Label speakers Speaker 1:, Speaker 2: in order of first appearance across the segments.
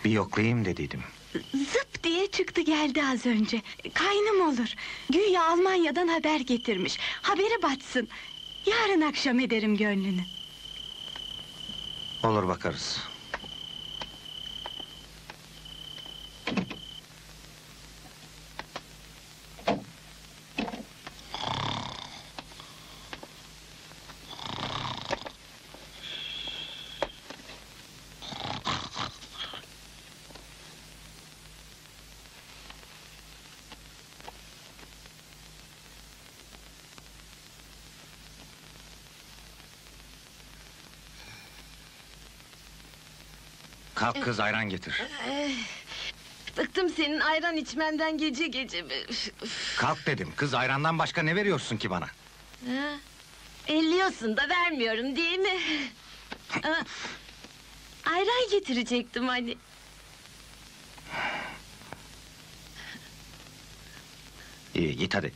Speaker 1: Bir yoklayayım dediydim.
Speaker 2: Zıp diye çıktı geldi az önce. Kaynım olur. Güya Almanya'dan haber getirmiş. Haberi batsın. Yarın akşam ederim gönlünü.
Speaker 1: Olur, bakarız. Kalk kız, ayran getir.
Speaker 3: Bıktım senin ayran içmenden gece gece.
Speaker 1: Kalk dedim, kız ayrandan başka ne veriyorsun ki bana?
Speaker 3: Elliyorsun da vermiyorum değil mi? Ayran getirecektim hani.
Speaker 1: İyi, git hadi.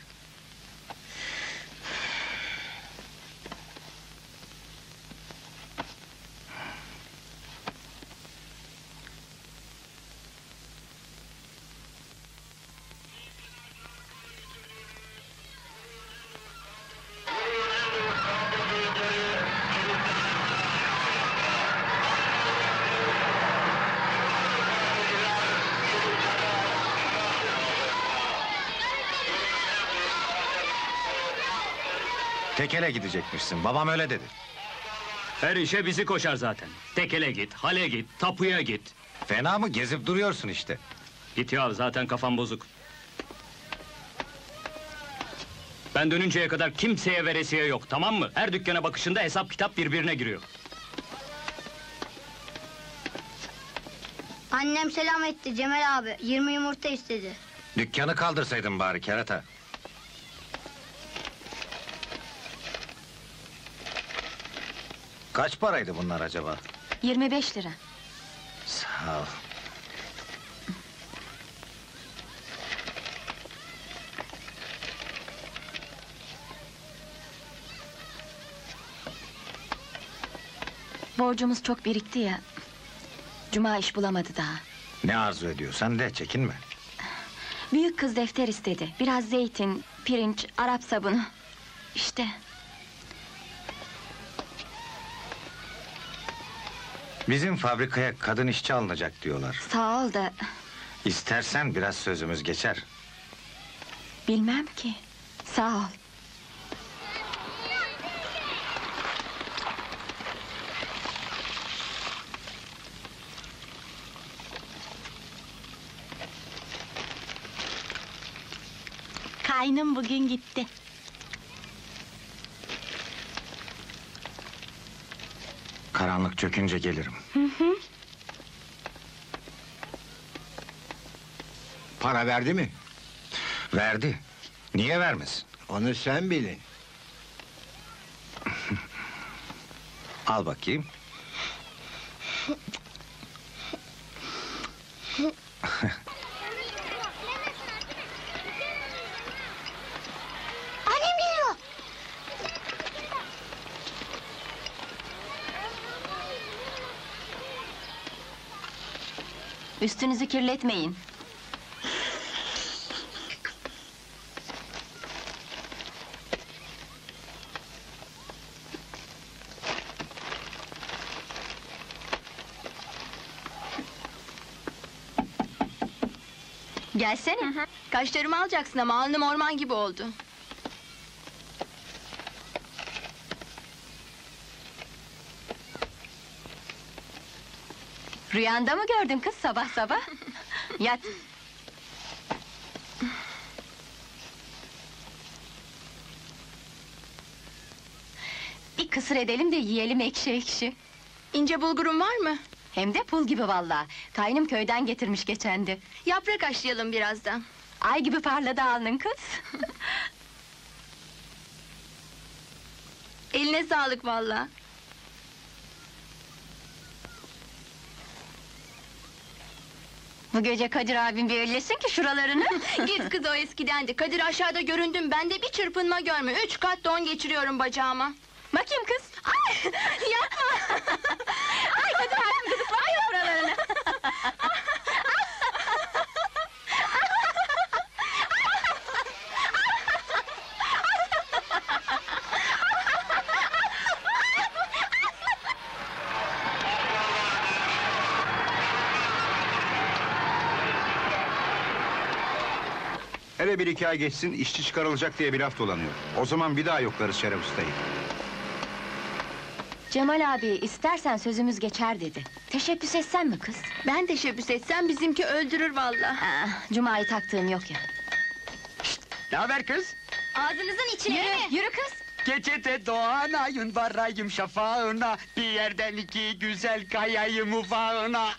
Speaker 1: Tekele gidecekmişsin, babam öyle dedi.
Speaker 4: Her işe bizi koşar zaten. Tekele git, hale git, tapuya git.
Speaker 1: Fena mı, gezip duruyorsun işte.
Speaker 4: Git ya, zaten kafam bozuk. Ben dönünceye kadar kimseye veresiye yok, tamam mı? Her dükkana bakışında hesap kitap birbirine giriyor.
Speaker 5: Annem selam etti Cemal abi. 20 yumurta istedi.
Speaker 1: Dükkanı kaldırsaydın bari kerata. Kaç paraydı bunlar acaba?
Speaker 2: 25 lira.
Speaker 1: Sağ ol.
Speaker 2: Borcumuz çok birikti ya. Cuma iş bulamadı daha.
Speaker 1: Ne arzu ediyorsan de, çekinme.
Speaker 2: Büyük kız defter istedi. Biraz zeytin, pirinç, Arap sabunu. İşte.
Speaker 1: Bizim fabrikaya kadın işçi alınacak diyorlar.
Speaker 2: Sağ ol da
Speaker 1: İstersen biraz sözümüz geçer.
Speaker 2: bilmem ki. Sağ ol. Kaynım bugün gitti.
Speaker 1: Karanlık çökünce gelirim.
Speaker 6: Para verdi mi?
Speaker 1: Verdi. Niye vermesin?
Speaker 6: Onu sen bilin.
Speaker 1: Al bakayım.
Speaker 5: Annem geliyor.
Speaker 2: Üstünüzü kirletmeyin. Gelsene. Kaşlarımı alacaksın ama alnım orman gibi oldu. Rüyanda mı gördün kız sabah sabah? Yat. Bir kısır edelim de yiyelim ekşi ekşi.
Speaker 7: İnce bulgurun var mı?
Speaker 2: Hem de pul gibi vallahi. Kaynım köyden getirmiş geçendi.
Speaker 7: Yaprak haşlayalım birazdan.
Speaker 2: Ay gibi parladı alnın kız.
Speaker 7: Eline sağlık vallahi.
Speaker 2: Bu gece Kadir abim bir ellesin ki şuralarını.
Speaker 7: Git kız, o eskidendi. Kadir aşağıda göründüm, ben de bir çırpınma görme. 3 kat don geçiriyorum bacağıma.
Speaker 2: Bakayım kız. Ay yapma. Ay Kadir abim gıdıklıyor ya buralarını.
Speaker 8: Hele bir iki ay geçsin, işçi çıkarılacak diye bir laf dolanıyor. O zaman bir daha yoklarız Şeref Usta'yı.
Speaker 7: Cemal abi istersen sözümüz geçer dedi. Teşebbüs etsen mi kız?
Speaker 3: Ben teşebbüs etsem bizimki öldürür vallahi.
Speaker 7: Cuma'yı taktığın yok ya.
Speaker 9: Ne haber kız?
Speaker 7: Ağzınızın içine yürü kız.
Speaker 9: Gecede doğan ayın varayım şafağına, bir yerden iki güzel kayayım ufağına.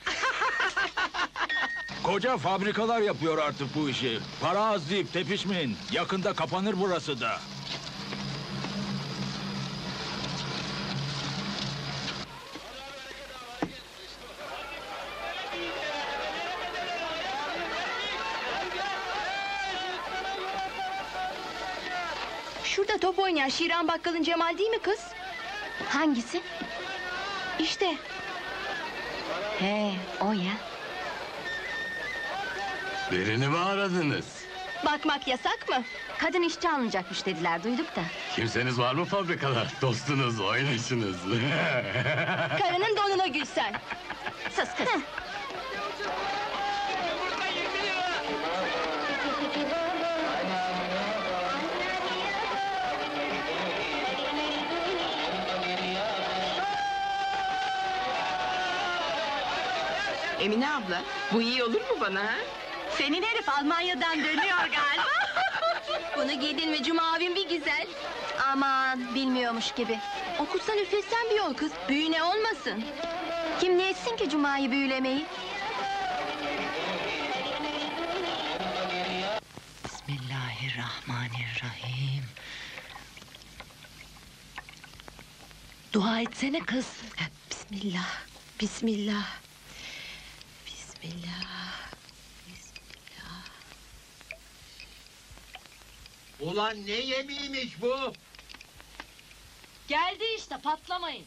Speaker 10: Koca fabrikalar yapıyor artık bu işi. Para az deyip tepişmeyin. Yakında kapanır burası da.
Speaker 7: Şurada top oynayan Şiran Bakkal'ın Cemal değil mi kız? Hangisi? İşte. He, o ya.
Speaker 11: Birini mi aradınız?
Speaker 7: Bakmak yasak mı? Kadın işçi alınacakmış dediler, duyduk da.
Speaker 11: Kimseniz var mı fabrikada? Dostunuz, oynaşınız.
Speaker 7: Karının donuna gülsen. Sus kız.
Speaker 3: Emine abla, bu iyi olur mu bana ha?
Speaker 2: Senin herif Almanya'dan dönüyor galiba.
Speaker 7: Bunu giydin mi Cuma abim bir güzel. Aman bilmiyormuş gibi. Okutsan üfletsen bir yol kız. Büyüne olmasın. Kim ne etsin ki Cuma'yı büyülemeyi?
Speaker 2: Bismillahirrahmanirrahim. Dua etsene kız. Bismillah, bismillah. Bismillah.
Speaker 6: Ulan ne yemeğiymiş bu?
Speaker 2: Geldi işte, patlamayın.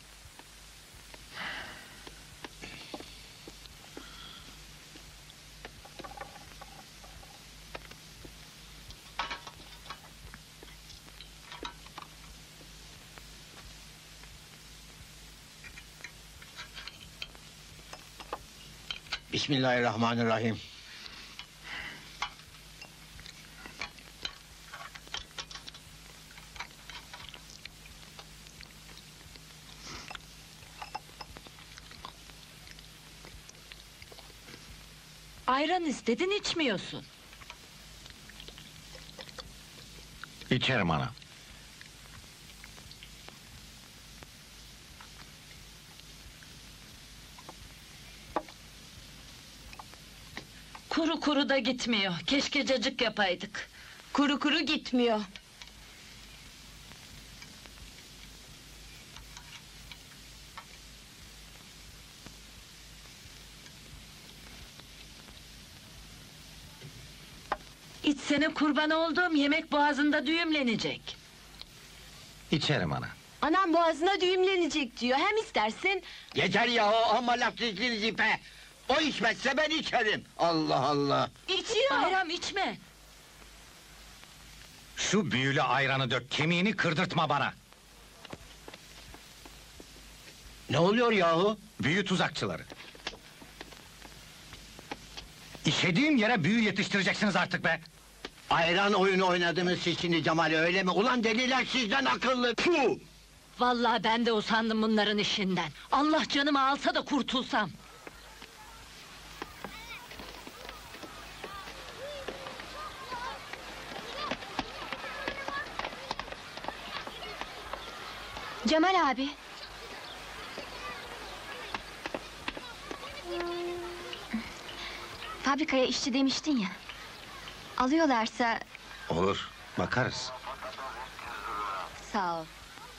Speaker 6: Bismillahirrahmanirrahim.
Speaker 2: Ayran istedin, içmiyorsun.
Speaker 1: İçerim ana.
Speaker 2: Kuru kuru da gitmiyor. Keşke cacık yapaydık.
Speaker 3: Kuru kuru gitmiyor.
Speaker 2: İçsene, kurban olduğum yemek boğazında düğümlenecek.
Speaker 1: İçerim ana.
Speaker 3: Anam boğazına düğümlenecek diyor. Hem istersen...
Speaker 6: Yeter yahu, amma laf dizginiz ipe! O içmezse ben içerim! Allah Allah!
Speaker 3: İçiyor.
Speaker 2: Bayram içme.
Speaker 1: Şu büyülü ayranı dök, kemiğini kırdırtma bana.
Speaker 6: Ne oluyor yahu?
Speaker 1: Büyü tuzakçıları. İşediğim yere büyü yetiştireceksiniz artık be!
Speaker 6: Ayran oyunu oynadınız siz şimdi Cemal, öyle mi? Ulan deliler sizden akıllı! Puh!
Speaker 2: Vallahi ben de usandım bunların işinden. Allah canımı alsa da kurtulsam.
Speaker 7: Cemal abi. Fabrikaya işçi demiştin ya. Alıyorlarsa
Speaker 1: Olur, bakarız.
Speaker 7: sağ ol.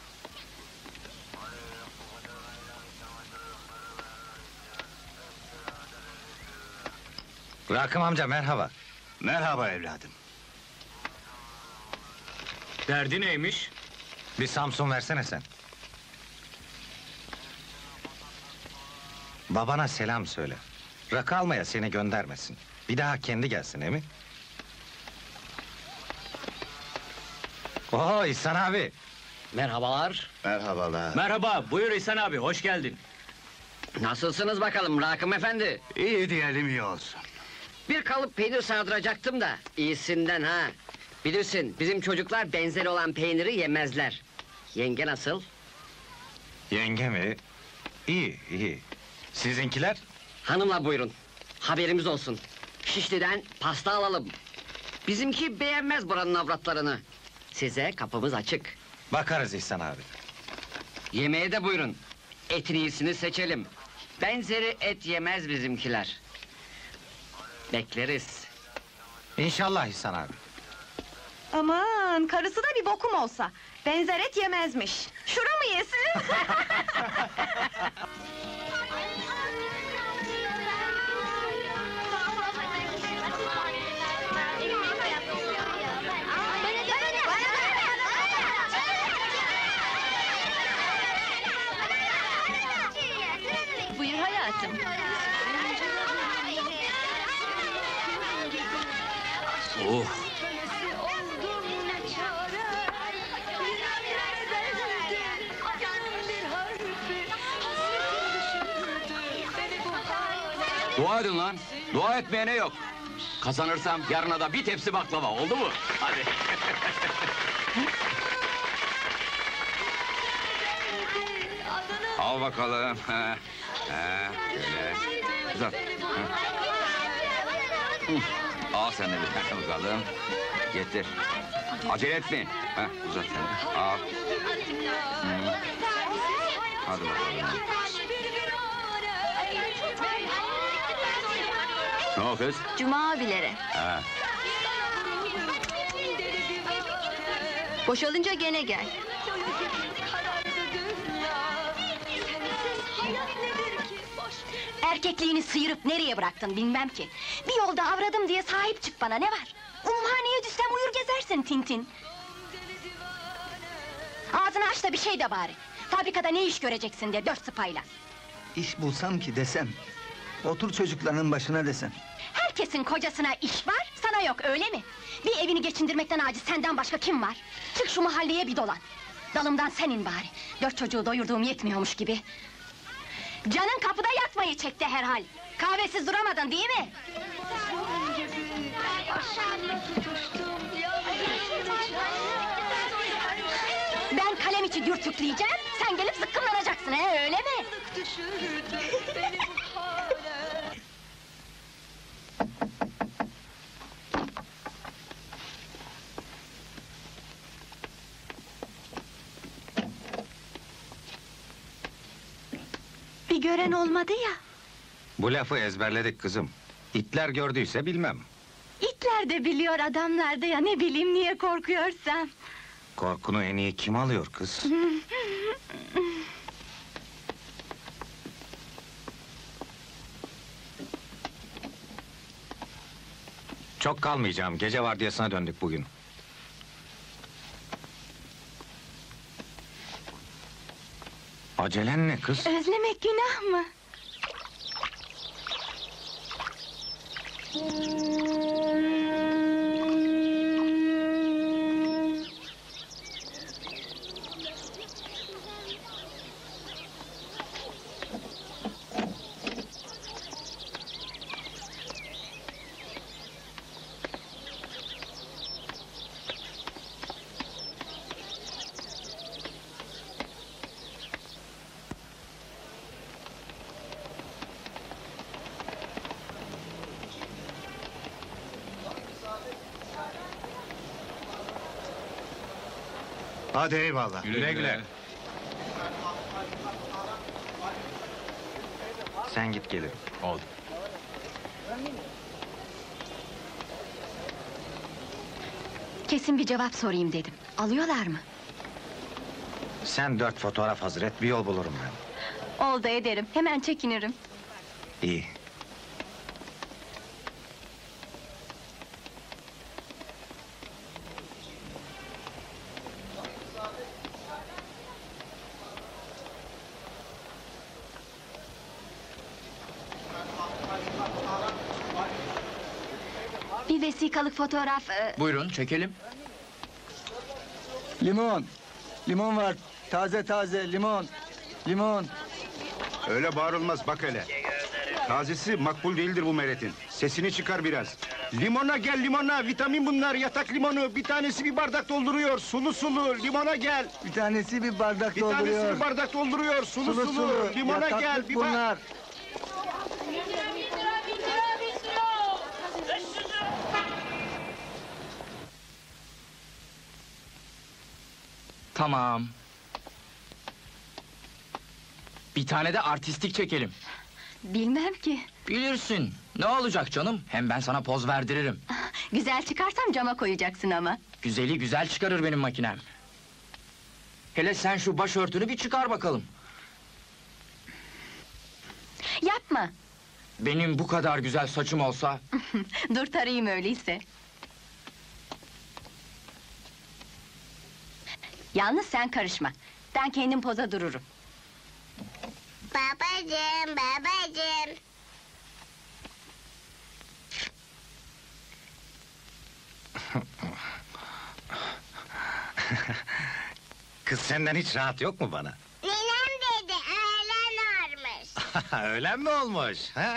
Speaker 1: Rakım amca merhaba.
Speaker 8: Merhaba evladım.
Speaker 4: Derdi neymiş?
Speaker 1: Bir Samsun versene sen. Babana selam söyle. Rakı almaya seni göndermesin. Bir daha kendi gelsin, he mi? Oo İhsan abi.
Speaker 9: Merhabalar.
Speaker 6: Merhabalar.
Speaker 4: Merhaba, buyur İhsan abi, hoş geldin.
Speaker 9: Nasılsınız bakalım Rakım efendi?
Speaker 8: İyi diyelim, iyi olsun.
Speaker 12: Bir kalıp peynir sağdıracaktım da iyisinden ha. Bilirsin bizim çocuklar benzeri olan peyniri yemezler. Yenge nasıl?
Speaker 1: Yenge mi? İyi, iyi. Sizinkiler?
Speaker 12: Hanımla buyurun. Haberimiz olsun. Şişli'den pasta alalım. Bizimki beğenmez buranın avratlarını. Size kapımız açık.
Speaker 1: Bakarız İhsan abi.
Speaker 12: Yemeğe de buyurun. Etin iyisini seçelim. Benzeri et yemez bizimkiler. Bekleriz.
Speaker 1: İnşallah İhsan abi.
Speaker 2: Aman, karısı da bir bokum olsa. Benzer et yemezmiş. Şura mı yesin?
Speaker 7: Buyur hayatım.
Speaker 10: Oh,
Speaker 9: Dua edin lan. Dua etmeyene yok. Kazanırsam yarına da bir tepsi baklava, oldu mu? Hadi. Al bakalım. Şöyle. Uzat. Al sen de bir tane bakalım. Getir. Acele etmeyin. Uzat sen de. Al. Hadi bakalım. Ne o kız?
Speaker 7: Cuma abilere.
Speaker 9: Ha.
Speaker 7: Boşalınca gene gel. Erkekliğini sıyırıp nereye bıraktın bilmem ki. Bir yolda avradım diye sahip çık bana, ne var? Umhaneye düşsem uyur gezersin Tintin. Ağzını aç da bir şey de bari. Fabrikada ne iş göreceksin diye 4 sıpayla.
Speaker 13: İş bulsam ki desem. Otur çocuklarının başına desem.
Speaker 7: Herkesin kocasına iş var, sana yok öyle mi? Bir evini geçindirmekten aciz senden başka kim var? Çık şu mahalleye bir dolan. Dalımdan senin bari. 4 çocuğu doyurduğum yetmiyormuş gibi. Canın kapıda yatmayı çekti herhal. Kahvesiz duramadın değil mi? Ben kalem içi dürtükleyeceğim, sen gelip zıkkımlanacaksın öyle mi?
Speaker 2: Bir gören olmadı ya.
Speaker 1: Bu lafı ezberledik kızım. İtler gördüyse bilmem.
Speaker 2: İtler de biliyor adamlar da ya, ne bileyim niye korkuyorsam.
Speaker 1: Korkunu en iyi kim alıyor kız? Çok kalmayacağım, gece vardiyasına döndük bugün. Acelen ne kız?
Speaker 2: Özlemek günah mı?
Speaker 8: Hadi eyvallah.
Speaker 1: Güle güle. Sen git gelirim.
Speaker 10: oldu.
Speaker 7: Kesin bir cevap sorayım dedim. Alıyorlar mı?
Speaker 1: Sen 4 fotoğraf hazır et, bir yol bulurum ben.
Speaker 7: Oldu ederim, hemen çekinirim.
Speaker 1: İyi.
Speaker 7: Bir vesikalık fotoğraf...
Speaker 9: Buyurun, çekelim.
Speaker 13: Limon. Limon var. Taze taze limon. Limon.
Speaker 8: Öyle bağırılmaz, bak hele. Tazesi makbul değildir bu meletin. Sesini çıkar biraz. Limona gel limona, vitamin bunlar, yatak limonu. Bir tanesi bir bardak dolduruyor, sulu sulu. Limona gel.
Speaker 13: Bir tanesi bir bardak
Speaker 8: Bir
Speaker 13: dolduruyor.
Speaker 8: tanesi bir bardak dolduruyor, sulu sulu. Limona
Speaker 13: yataklık
Speaker 8: gel. Bir
Speaker 13: bunlar.
Speaker 9: Tamam. Bir tane de artistik çekelim.
Speaker 2: Bilmem ki.
Speaker 9: Bilirsin. Ne olacak canım? Hem ben sana poz verdiririm.
Speaker 2: Güzel çıkarsam cama koyacaksın ama.
Speaker 9: Güzeli güzel çıkarır benim makinem. Hele sen şu başörtünü bir çıkar bakalım.
Speaker 2: Yapma.
Speaker 9: Benim bu kadar güzel saçım olsa...
Speaker 2: Dur tarayayım öyleyse. Yalnız sen karışma. Ben kendim poza dururum.
Speaker 5: Babacığım, babacığım.
Speaker 1: Kız senden hiç rahat yok mu bana?
Speaker 5: Ninem dedi, öğlen varmış.
Speaker 1: Öyle mi olmuş?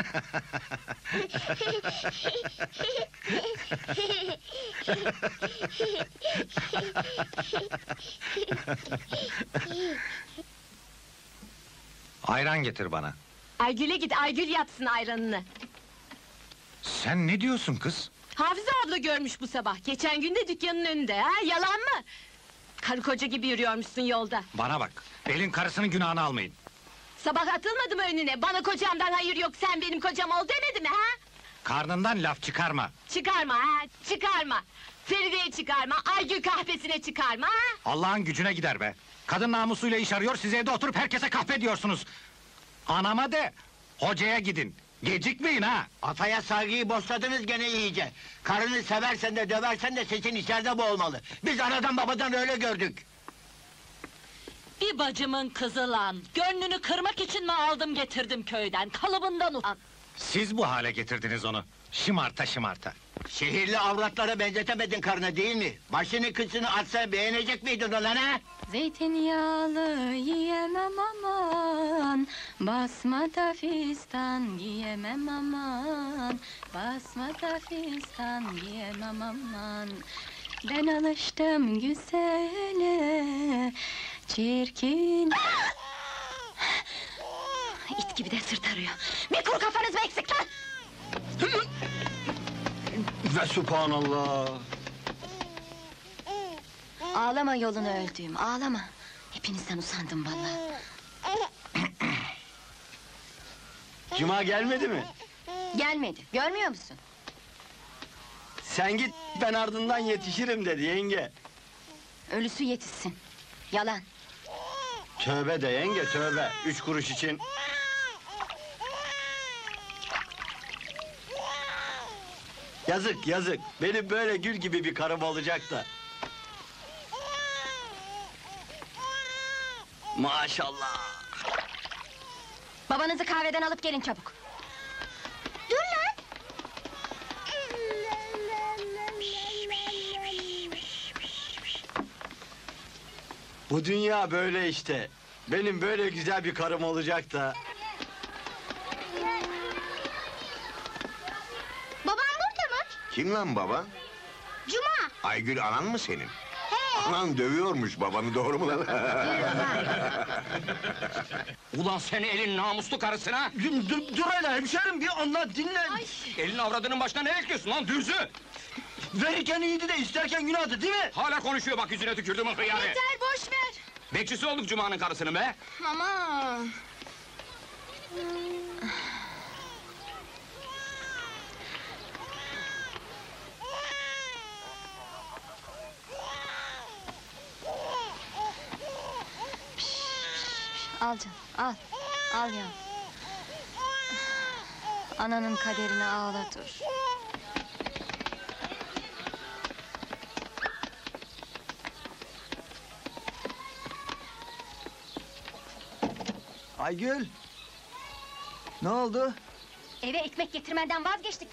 Speaker 1: Ayran getir bana.
Speaker 3: Aygül'e git, Aygül yapsın ayranını.
Speaker 1: Sen ne diyorsun kız?
Speaker 3: Hafize abla görmüş bu sabah. Geçen gün de dükkanın önünde, ha? Yalan mı? Karı koca gibi yürüyormuşsun yolda.
Speaker 1: Bana bak, elin karısının günahını almayın.
Speaker 3: Sabah atılmadı mı önüne? Bana kocamdan hayır yok, sen benim kocam ol demedi mi, ha?
Speaker 1: Karnından laf çıkarma.
Speaker 3: Çıkarma, ha? Çıkarma! Feride'ye çıkarma, Aygül kahvesine çıkarma, ha?
Speaker 1: Allah'ın gücüne gider be. Kadın namusuyla iş arıyor, siz evde oturup herkese kahpe diyorsunuz. Anama de, hocaya gidin. Gecikmeyin ha!
Speaker 6: Ataya saygıyı bozsadınız gene iyice. Karını seversen de döversen de sesin içeride bu olmalı. Biz anadan babadan öyle gördük.
Speaker 14: Bir bacımın kızı lan! Gönlünü kırmak için mi aldım getirdim köyden? Kalıbından utan!
Speaker 1: Siz bu hale getirdiniz onu. Şımarta şımarta.
Speaker 6: Şehirli avratlara benzetemedin karını değil mi? Başını kıçını atsa beğenecek miydin ulan ha?
Speaker 2: Zeytinyağlı yiyemem aman, basmada fistan giyemem aman, basmada fistan giyemem aman. Ben alıştım güzele, çirkin... İt gibi de sırt arıyor. Bir kuru kafanız mı eksik lan?
Speaker 6: Ve subhanallah!
Speaker 2: Ağlama yolunu öldüğüm, ağlama. Hepinizden usandım vallahi.
Speaker 6: Cuma gelmedi mi?
Speaker 2: Gelmedi, görmüyor musun?
Speaker 6: Sen git, ben ardından yetişirim dedi yenge.
Speaker 2: Ölüsü yetişsin. Yalan.
Speaker 6: Tövbe de yenge, tövbe. 3 kuruş için. Yazık, yazık. Benim böyle gül gibi bir karım olacak da. Maşallah.
Speaker 7: Babanızı kahveden alıp gelin çabuk.
Speaker 5: Dur lan!
Speaker 6: Bu dünya böyle işte. Benim böyle güzel bir karım olacak da.
Speaker 5: Babam burada mı?
Speaker 15: Kim lan baba?
Speaker 5: Cuma!
Speaker 15: Aygül anan mı senin?
Speaker 5: He!
Speaker 15: Anan dövüyormuş babanı, doğru mu lan?
Speaker 4: Ulan seni elin namuslu karısına!
Speaker 6: Dur hele hemşerim, bir anlat dinle.
Speaker 4: Elin avradının başına ne bekliyorsun lan dürzü?
Speaker 6: Verirken iyiydi de isterken günahtı değil mi?
Speaker 4: Hala konuşuyor bak yüzüne tükürdüm o hıyarı!
Speaker 3: Yeter, boş ver!
Speaker 4: Bekçisi olduk Cuma'nın karısının be!
Speaker 3: Ama...
Speaker 2: Al canım, al. Al ya. Ananın kaderini ağla dur.
Speaker 13: Aygül! Ne oldu?
Speaker 7: Eve ekmek getirmenden vazgeçtik.